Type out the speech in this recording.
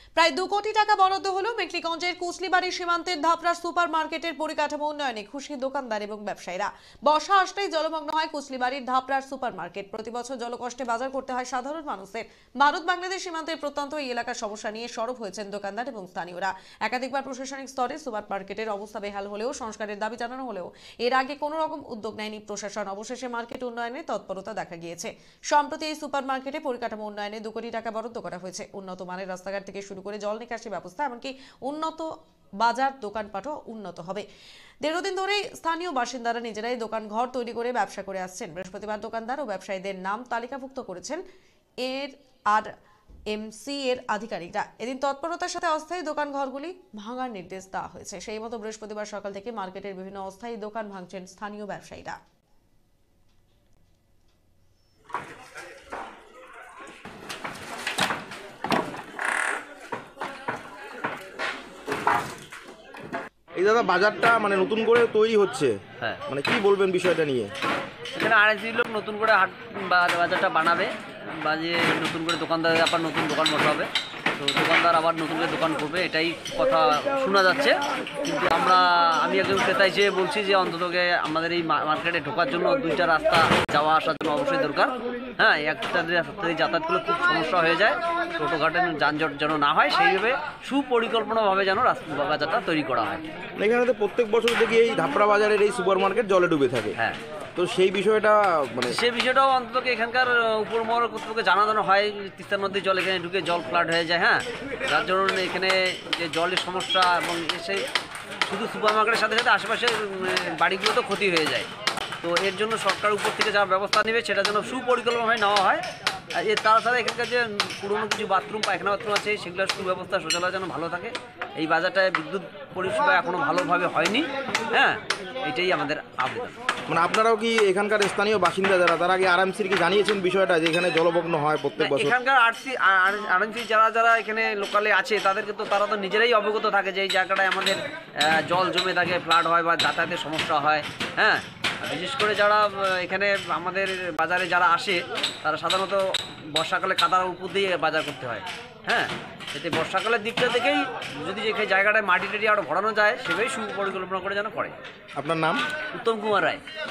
প্রায় 2 কোটি টাকা বরাদ্দ হলো মেখলিগঞ্জের কুচলিবাড়ি সীমান্তের ধাপড়ার সুপার মার্কেটের পরিকাঠামো উন্নয়নে। খুশি দোকানদার এবং ব্যবসায়ীরা। বর্ষা আসলেই জলমগ্ন হয় কুচলিবাড়ির ধাপড়ার সুপার মার্কেট। প্রতি বছর জলকষ্টে বাজার করতে হয় সাধারণ মানুষদের। ভারত বাংলাদেশ সীমান্তের প্রত্যন্ত এই এলাকার সমস্যা নিয়ে সরব হয়েছেন দোকানদার এবং স্থানীয়রা। একাধিকবার প্রশাসনিক স্তরে সুপার মার্কেটের অবস্থা বেহাল হলেও সংস্কারের দাবি জানানো হলেও এর আগে কোনো রকম উদ্যোগ নেয়নি প্রশাসন। অবশেষে মার্কেট উন্নয়নে তৎপরতা দেখা গিয়েছে। সম্প্রতি এই সুপার মার্কেটে পরিকাঠামো উন্নয়নে 2 কোটি টাকা বরাদ্দ করা হয়েছে। উন্নত মানের রাস্তাঘাট থেকে শুরু করে জল নিকাশি ব্যবস্থা, এমনকি উন্নত বাজার দোকানপাটও উন্নত হবে। দীর্ঘদিন ধরে স্থানীয় বাসিন্দারা নিজেরাই দোকান ঘর তৈরি করে ব্যবসা করে আসছেন। বৃহস্পতিবার দোকানদার ও ব্যবসায়ীদের নাম তালিকাভুক্ত করেছেন এমসি এর আধিকারিকরা। এদিন তৎপরতার সাথে অস্থায়ী দোকান ঘরগুলি ভাঙার নির্দেশ দেওয়া হয়েছে। সেই মতো বৃহস্পতিবার সকাল থেকে মার্কেটের বিভিন্ন অস্থায়ী দোকান ভাঙছেন স্থানীয় ব্যবসায়ীরা। এই দাদা বাজারটা মানে নতুন করে তৈরি হচ্ছে, হ্যাঁ, মানে কি বলবেন বিষয়টা নিয়ে? এখানে আড়াইশি লোক নতুন করে হাট বাজারটা বানাবে, বাজিয়ে নতুন করে দোকানদার আবার নতুন দোকান বসাবে। তো দোকানদার আবার নতুন করে দোকান করবে, এটাই কথা শোনা যাচ্ছে। কিন্তু আমি একজন ক্রেতা হিসেবে বলছি যে অন্ততকে আমাদের এই মার্কেটে ঢোকার জন্য 2টা রাস্তা যাওয়া আসার জন্য অবশ্যই দরকার। হ্যাঁ, একটা রাস্তা দিয়ে যাতায়াত করলে খুব সমস্যা হয়ে যায়, টোটোঘাটের যানজট যেন না হয় সেইভাবে সুপরিকল্পনাভাবে যেন বাজারটা তৈরি করা হয়। এখানে তো প্রত্যেক বছর দেখি এই ধাপড়া বাজারের এই সুপার মার্কেট জলে ডুবে থাকে। হ্যাঁ, তো সেই বিষয়টা সেই বিষয়টাও অন্তত এখানকার উপর মহল কর্তৃপক্ষকে জানানো হয়। তিস্তার নদীর জল এখানে ঢুকে জল ফ্লাড হয়ে যায়। হ্যাঁ, যার জন্য এখানে যে জলের সমস্যা এবং এসে শুধু সুপার মার্কেটের সাথে সাথে আশেপাশের বাড়িগুলোতেও ক্ষতি হয়ে যায়। তো এর জন্য সরকার উপর থেকে যা ব্যবস্থা নেবে সেটা যেন সুপরিকল্পনাভাবে নেওয়া হয়। আর এর তাছাড়া এখানকার যে পুরোনো কিছু বাথরুম পায়খানা বাথরুম আছে সেগুলোর সুব্যবস্থা শৌচালয় যেন ভালো থাকে। এই বাজারটায় বিদ্যুৎ পরিষেবা এখনও ভালোভাবে হয়নি। হ্যাঁ, এটাই আমাদের আবেদন। মানে আপনারাও কি এখানকার স্থানীয় বাসিন্দা যারা, তারা কি আরএমসির কি জানিয়েছেন বিষয়টা যে এখানে জলমগ্ন হয় প্রত্যেক বছর? এখানকার আরএমসি যারা এখানে লোকালে আছে তাদেরকে তো তারা তো নিজেরাই অবগত থাকে যে এই জায়গাটায় আমাদের জল জমে থাকে, ফ্লাড হয় বা যাতায়াতের সমস্যা হয়। হ্যাঁ, বিশেষ করে যারা এখানে আমাদের বাজারে যারা আসে তারা সাধারণত বর্ষাকালে কাদার উপর দিয়ে বাজার করতে হয়। হ্যাঁ, এতে বর্ষাকালের দিকটা দেখেই যদি যে জায়গাটায় মাটি টাটি আরও ভরানো যায় সেভাবেই সুপরিকল্পনা করে যেন করে। আপনার নাম? উত্তম কুমার রায়।